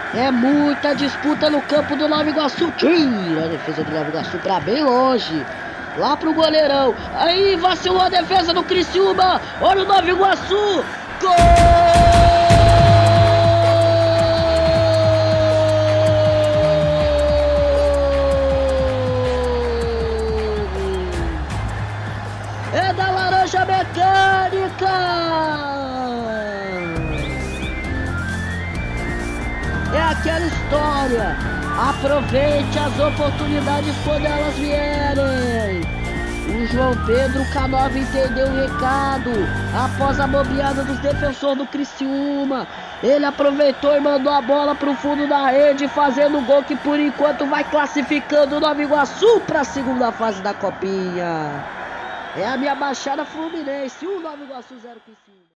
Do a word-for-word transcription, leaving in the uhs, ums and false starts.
É muita disputa no campo do Nova Iguaçu. Tira a defesa do Nova Iguaçu pra bem longe. Lá pro goleirão. Aí vacilou a defesa do Criciúma. Olha o Nova Iguaçu. Gol! É da Laranja Mecânica! É aquela história. Aproveite as oportunidades quando elas vierem. O João Pedro Canova entendeu o recado. Após a bobeada dos defensores do Criciúma, ele aproveitou e mandou a bola para o fundo da rede, fazendo o gol que por enquanto vai classificando o Nova Iguaçu para a segunda fase da Copinha. É a minha Baixada Fluminense, um Nova Iguaçu, zero Criciúma.